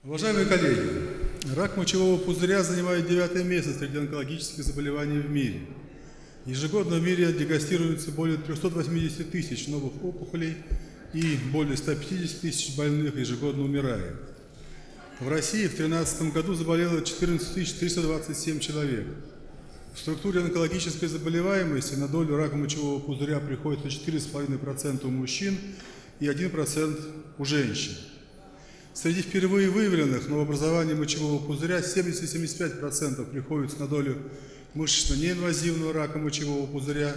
Уважаемые коллеги, рак мочевого пузыря занимает 9-е место среди онкологических заболеваний в мире. Ежегодно в мире диагностируется более 380 тысяч новых опухолей и более 150 тысяч больных ежегодно умирает. В России в 2013 году заболело 14 327 человек. В структуре онкологической заболеваемости на долю рака мочевого пузыря приходится 4,5% у мужчин и 1% у женщин. Среди впервые выявленных новообразований мочевого пузыря 70-75% приходится на долю мышечно-неинвазивного рака мочевого пузыря,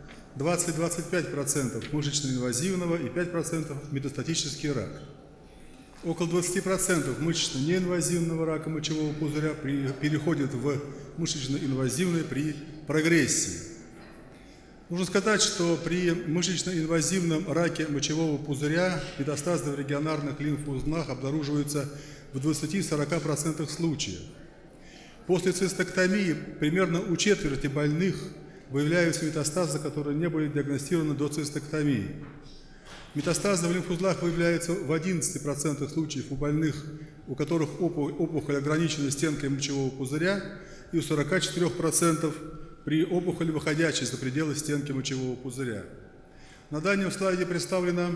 20-25% мышечно-инвазивного и 5% метастатический рак. Около 20% мышечно-неинвазивного рака мочевого пузыря переходит в мышечно-инвазивный при прогрессии. Нужно сказать, что при мышечно-инвазивном раке мочевого пузыря метастазы в регионарных лимфоузлах обнаруживаются в 20-40% случаев. После цистектомии примерно у четверти больных выявляются метастазы, которые не были диагностированы до цистектомии. Метастазы в лимфоузлах выявляются в 11% случаев у больных, у которых опухоль ограничена стенкой мочевого пузыря, и у 44% при опухоли, выходящей за пределы стенки мочевого пузыря. На данном слайде представлена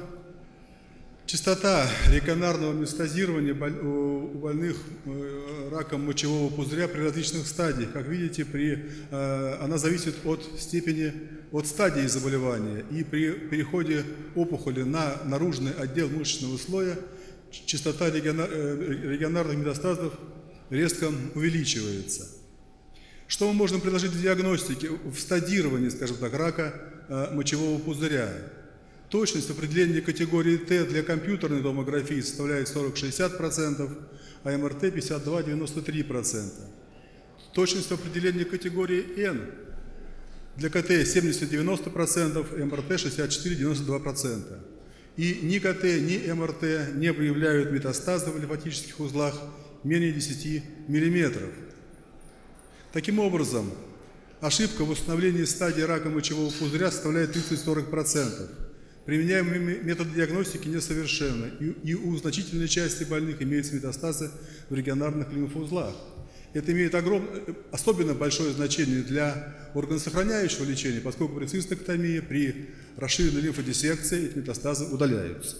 частота регионарного метастазирования у больных раком мочевого пузыря при различных стадиях. Как видите, она зависит от стадии заболевания. И при переходе опухоли на наружный отдел мышечного слоя частота регионарных метастазов резко увеличивается. Что мы можем предложить для диагностики в стадировании, скажем так, рака мочевого пузыря? Точность определения категории Т для компьютерной томографии составляет 40-60%, а МРТ 52-93%. Точность определения категории Н для КТ 70-90%, МРТ 64-92%. И ни КТ, ни МРТ не выявляют метастазы в лимфатических узлах менее 10 мм. Таким образом, ошибка в установлении стадии рака мочевого пузыря составляет 30-40%. Применяемые методы диагностики несовершенны, и у значительной части больных имеются метастазы в регионарных лимфоузлах. Это имеет особенно большое значение для органосохраняющего лечения, поскольку при цистектомии, при расширенной лимфодиссекции эти метастазы удаляются.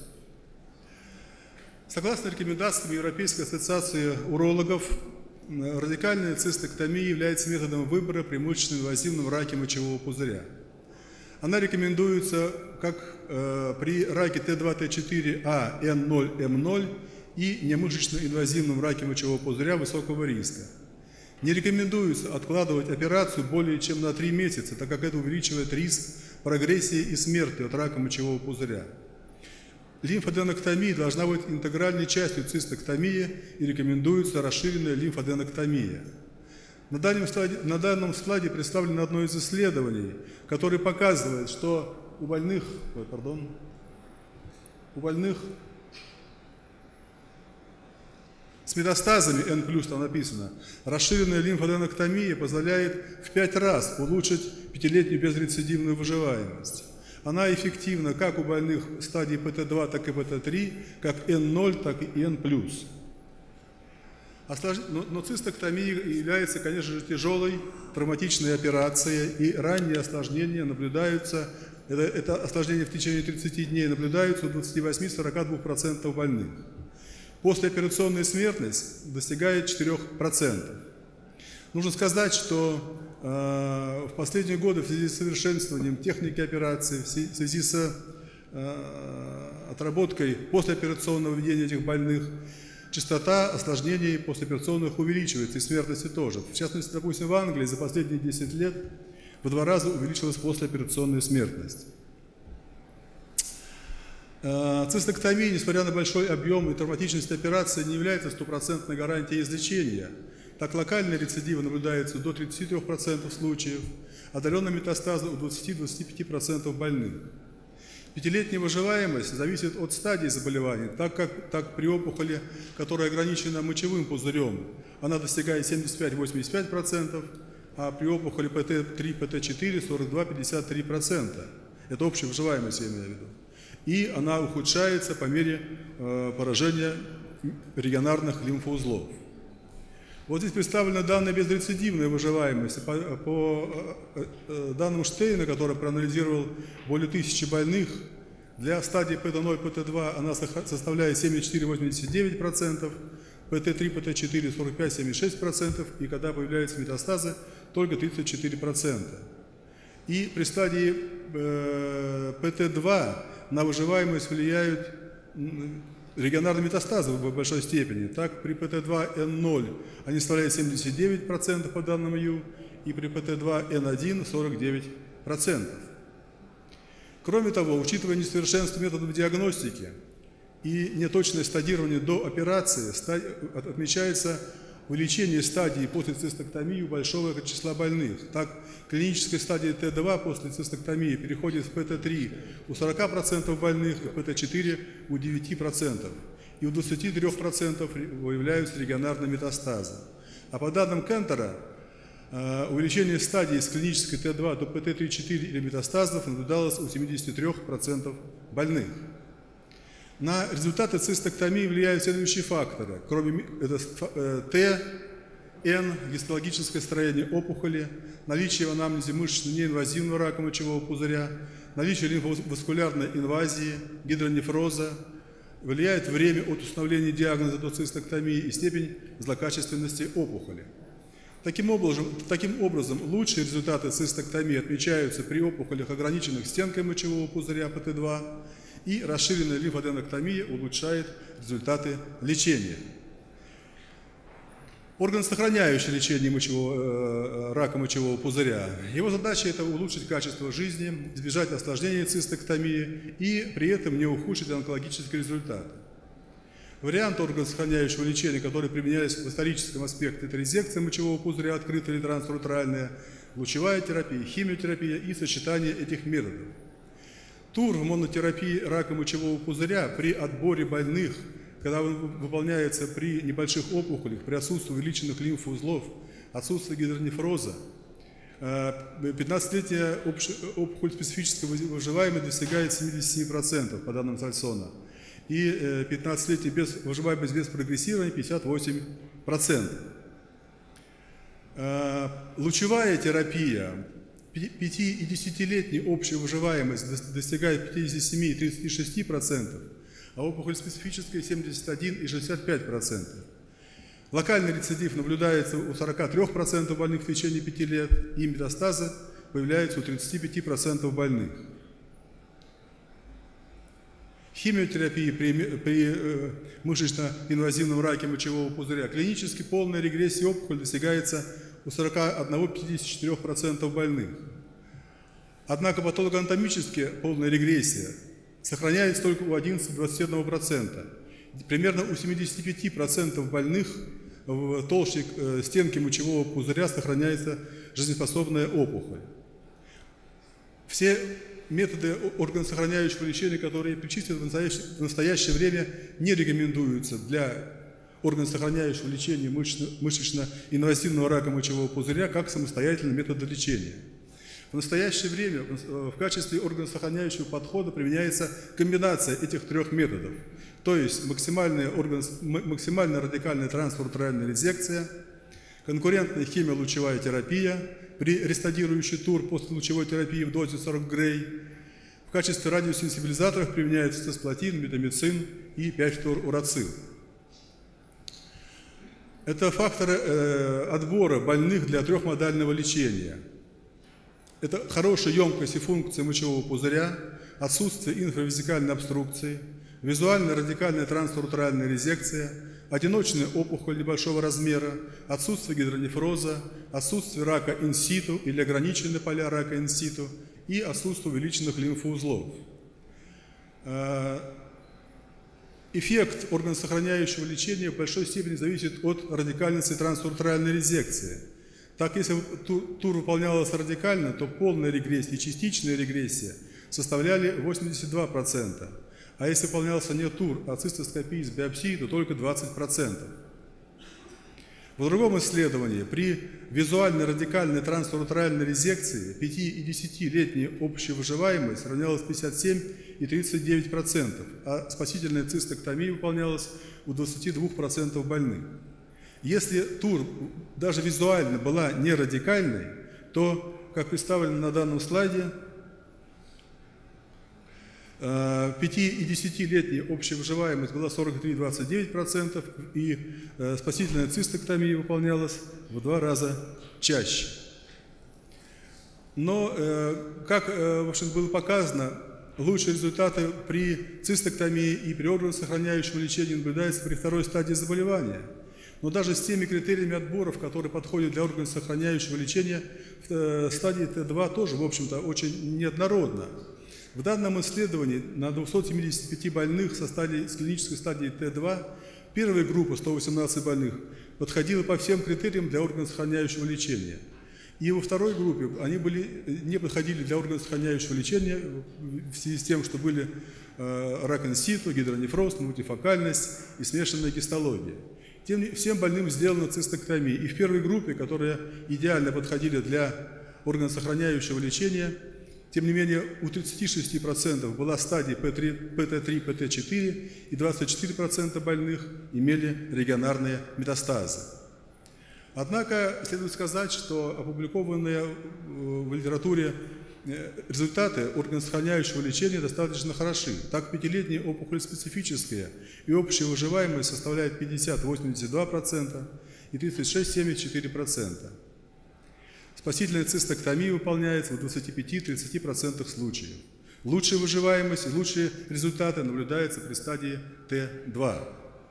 Согласно рекомендациям Европейской ассоциации урологов, радикальная цистектомия является методом выбора при мышечно-инвазивном раке мочевого пузыря. Она рекомендуется как при раке Т2, Т4А, Н0, М0 и немышечно-инвазивном раке мочевого пузыря высокого риска. Не рекомендуется откладывать операцию более чем на 3 месяца, так как это увеличивает риск прогрессии и смерти от рака мочевого пузыря. Лимфоденоктомия должна быть интегральной частью цистектомии и рекомендуется расширенная лимфоденоктомия. На данном слайде представлено одно из исследований, которое показывает, что у больных с метастазами N+, там написано, расширенная лимфоденоктомия позволяет в 5 раз улучшить 5-летнюю безрецидивную выживаемость. Она эффективна как у больных стадии ПТ2, так и ПТ3, как N0, так и N+. Но цистектомия является, конечно же, тяжелой травматичной операцией, и ранние осложнения наблюдаются, это осложнения в течение 30 дней наблюдаются у 28-42% больных. Послеоперационная смертность достигает 4%. Нужно сказать, что в последние годы в связи с совершенствованием техники операции, в связи с отработкой послеоперационного ведения этих больных, частота осложнений послеоперационных увеличивается, и смертности тоже. В частности, допустим, в Англии за последние 10 лет в 2 раза увеличилась послеоперационная смертность. Цистектомия, несмотря на большой объем и травматичность операции, не является стопроцентной гарантией излечения. Так, локальные рецидивы наблюдаются до 33% случаев, отдаленные метастазы у 20-25% больных. 5-летняя выживаемость зависит от стадии заболевания, так при опухоли, которая ограничена мочевым пузырем, она достигает 75-85%, а при опухоли ПТ3, ПТ4 42-53%. Это общая выживаемость, я имею в виду. И она ухудшается по мере поражения регионарных лимфоузлов. Вот здесь представлена данная безрецидивная выживаемость. По данным Штейна, который проанализировал более 1000 больных, для стадии ПТ0, ПТ2 она составляет 74,89%, ПТ3, ПТ4 45-76%, и когда появляются метастазы, только 34%. И при стадии ПТ2 на выживаемость влияют регионарные метастазы в большой степени. Так, при ПТ2Н0 они составляют 79% по данным ю, и при ПТ2Н1 49%. Кроме того, учитывая несовершенство методов диагностики и неточное стадирование до операции, отмечается увеличение стадии после цистоктомии у большого числа больных. Так, клиническая стадия Т2 после цистоктомии переходит в ПТ3 у 40% больных, и ПТ4 у 9%. И у 23% выявляются регионарные метастазы. А по данным Кентера, увеличение стадии с клинической Т2 до ПТ3-4 или метастазов наблюдалось у 73% больных. На результаты цистоктомии влияют следующие факторы. Кроме Т, Н, гистологическое строение опухоли, наличие в анамнезе мышечно-неинвазивного рака мочевого пузыря, наличие лимфоваскулярной инвазии, гидронефроза, влияет время от установления диагноза до цистоктомии и степень злокачественности опухоли. Таким образом, лучшие результаты цистоктомии отмечаются при опухолях, ограниченных стенкой мочевого пузыря ПТ2, и расширенная лимфоденоктомия улучшает результаты лечения. Органосохраняющее лечение рака мочевого пузыря. Его задача – это улучшить качество жизни, избежать осложнения цистоктомии и при этом не ухудшить онкологические результаты. Варианты органосохраняющего лечения, которые применялись в историческом аспекте, это резекция мочевого пузыря, открытая или трансуртральная, лучевая терапия, химиотерапия и сочетание этих методов. Тур в монотерапии рака мочевого пузыря при отборе больных, когда он выполняется при небольших опухолях, при отсутствии увеличенных лимфоузлов, отсутствии гидронефроза, 15-летняя опухоль специфической выживаемости достигает 77% по данным Сальсона, и 15-летняя выживаемость без прогрессирования 58%. Лучевая терапия. 5- и 10-летняя общая выживаемость достигает 57 и 36%, а опухоль специфическая 71 и 65%. Локальный рецидив наблюдается у 43% больных в течение 5 лет, и метастазы появляются у 35% больных. Химиотерапия при мышечно-инвазивном раке мочевого пузыря. Клинически полная регрессия опухоли достигается у 41-54% больных. Однако патологоанатомически полная регрессия сохраняется только у 11-21%. Примерно у 75% больных в толще стенки мочевого пузыря сохраняется жизнеспособная опухоль. Все методы органосохраняющего лечения, которые перечислены в настоящее время, не рекомендуются для органосохраняющего лечения мышечно-инвазивного рака мочевого пузыря как самостоятельный метод лечения. В настоящее время в качестве органосохраняющего подхода применяется комбинация этих трех методов, то есть максимальная радикальная трансуртральная резекция, конкурентная химиолучевая терапия при рестадирующий тур после лучевой терапии в дозе 40 Грей. В качестве радиосенсибилизаторов применяются цисплатин, метамицин и 5-фторурацил. Это факторы отбора больных для трехмодального лечения. Это хорошая емкость и функция мочевого пузыря, отсутствие инфравесикальной обструкции, визуальная радикальная трансуртральная резекция, одиночная опухоль небольшого размера, отсутствие гидронефроза, отсутствие рака инситу или ограниченные поля рака инситу и отсутствие увеличенных лимфоузлов. Эффект органосохраняющего лечения в большой степени зависит от радикальности трансуртральной резекции. Так, если тур выполнялась радикально, то полная регрессия и частичная регрессия составляли 82%. А если выполнялся не тур, а цистоскопия с биопсией, то только 20%. В другом исследовании при визуальной радикальной трансуретральной резекции 5 и 10-летняя общая выживаемость равнялась 57 и 39%, а спасительная цистэктомия выполнялась у 22% больных. Если ТУР даже визуально была не радикальной, то, как представлено на данном слайде, 5 и 10-летняя общая выживаемость была 43,29%, и спасительная цистэктомия выполнялась в 2 раза чаще. Но, как в общем, было показано, лучшие результаты при цистэктомии и при органосохраняющем лечении наблюдаются при 2-й стадии заболевания. Но даже с теми критериями отборов, которые подходят для органосохраняющего лечения, в стадии Т2 тоже, в общем-то, очень неоднородно. В данном исследовании на 275 больных с клинической стадии Т2 первая группа, 118 больных, подходила по всем критериям для органосохраняющего лечения. И во второй группе они не подходили для органосохраняющего лечения в связи с тем, что были рак инситу, гидронефроз, мультифокальность и смешанная гистология. Всем больным сделана цистэктомия. И в первой группе, которые идеально подходили для органосохраняющего лечения, тем не менее, у 36% была стадия ПТ3, ПТ4, и 24% больных имели регионарные метастазы. Однако, следует сказать, что опубликованные в литературе результаты органосохраняющего лечения достаточно хороши. Так, 5-летняя опухоль специфическая и общая выживаемость составляет 50-82% и 36-74%. Спасительная цистэктомия выполняется в 25-30% случаев. Лучшая выживаемость и лучшие результаты наблюдаются при стадии Т2.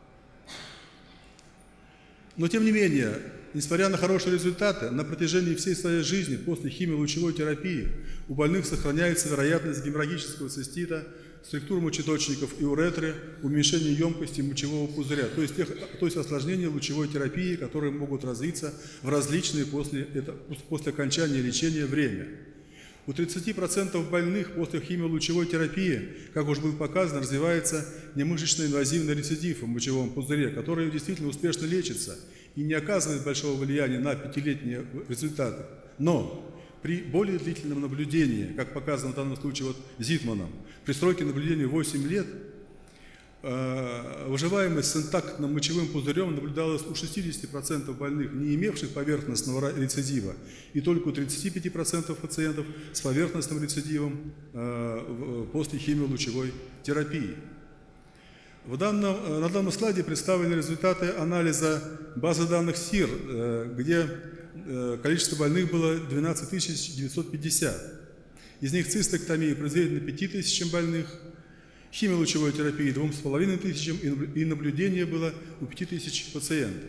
Но тем не менее, несмотря на хорошие результаты, на протяжении всей своей жизни после химиолучевой терапии у больных сохраняется вероятность геморрагического цистита, структур мочеточников и уретры, уменьшение емкости мочевого пузыря, то есть осложнения лучевой терапии, которые могут развиться в различные после окончания лечения время. У 30% больных после химиолучевой терапии, как уже было показано, развивается немышечный инвазивный рецидив в мочевом пузыре, который действительно успешно лечится и не оказывает большого влияния на 5-летние результаты. Но при более длительном наблюдении, как показано в данном случае Зитманом, при сроке наблюдения 8 лет, выживаемость с интактным мочевым пузырем наблюдалась у 60% больных, не имевших поверхностного рецидива, и только у 35% пациентов с поверхностным рецидивом после химиолучевой терапии. На данном слайде представлены результаты анализа базы данных СИР, где количество больных было 12 950. Из них цистэктомия произведена 5000 больных, химиолучевой терапии 2500 и наблюдение было у 5000 пациентов.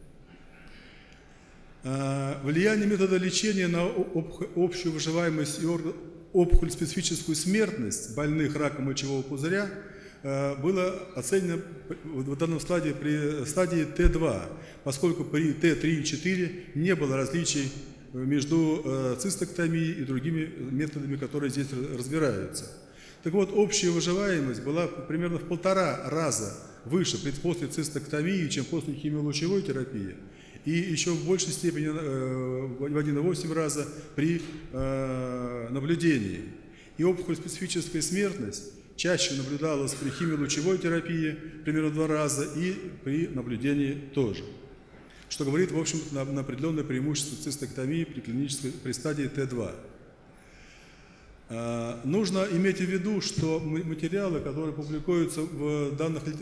Влияние метода лечения на общую выживаемость и опухоль-специфическую смертность больных раком мочевого пузыря было оценено в данном стадии при стадии Т2, поскольку при Т3 и 4 не было различий между цистэктомией и другими методами, которые здесь разбираются. Так вот, общая выживаемость была примерно в 1,5 раза выше после цистэктомии, чем после химиолучевой терапии, и еще в большей степени в 1,8 раза при наблюдении. И опухоль-специфическая смертность чаще наблюдалась при химиолучевой терапии, примерно в 2 раза, и при наблюдении тоже. Что говорит, в общем-то, на определенное преимущество цистэктомии при стадии Т2. Нужно иметь в виду, что материалы, которые публикуются в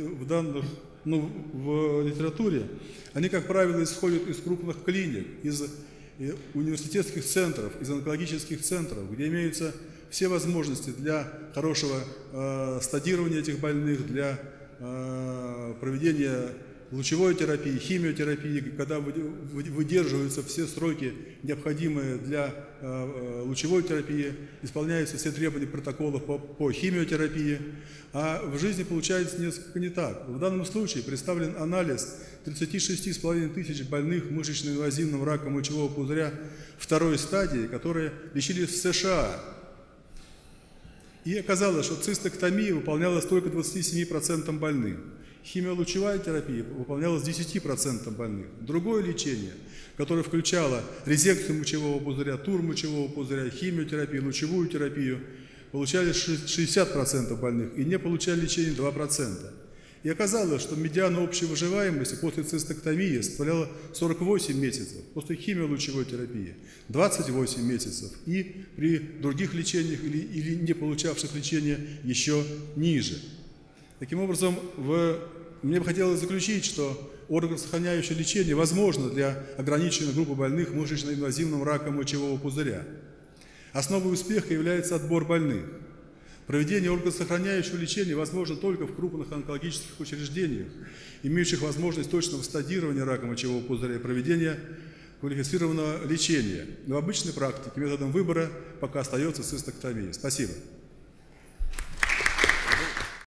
литературе, они, как правило, исходят из крупных клиник, из университетских центров, из онкологических центров, где имеются все возможности для хорошего стадирования этих больных, для проведения лучевой терапии, химиотерапии, когда выдерживаются все сроки, необходимые для лучевой терапии, исполняются все требования протоколов по химиотерапии, а в жизни получается несколько не так. В данном случае представлен анализ 36,5 тысяч больных мышечно-инвазивным раком мочевого пузыря 2-й стадии, которые лечились в США. И оказалось, что цистэктомия выполнялась только 27% больных. Химиолучевая терапия выполнялась 10% больных. Другое лечение, которое включало резекцию мочевого пузыря, тур мочевого пузыря, химиотерапию, лучевую терапию, получали 60% больных и не получали лечение 2%. И оказалось, что медиана общей выживаемости после цистектомии составляла 48 месяцев, после химиолучевой терапии 28 месяцев и при других лечениях или не получавших лечения еще ниже. Таким образом, мне бы хотелось заключить, что органосохраняющее лечение возможно для ограниченной группы больных мышечно-инвазивным раком мочевого пузыря. Основой успеха является отбор больных. Проведение органосохраняющего лечения возможно только в крупных онкологических учреждениях, имеющих возможность точного стадирования рака мочевого пузыря и проведения квалифицированного лечения. Но в обычной практике методом выбора пока остается цистектомия. Спасибо.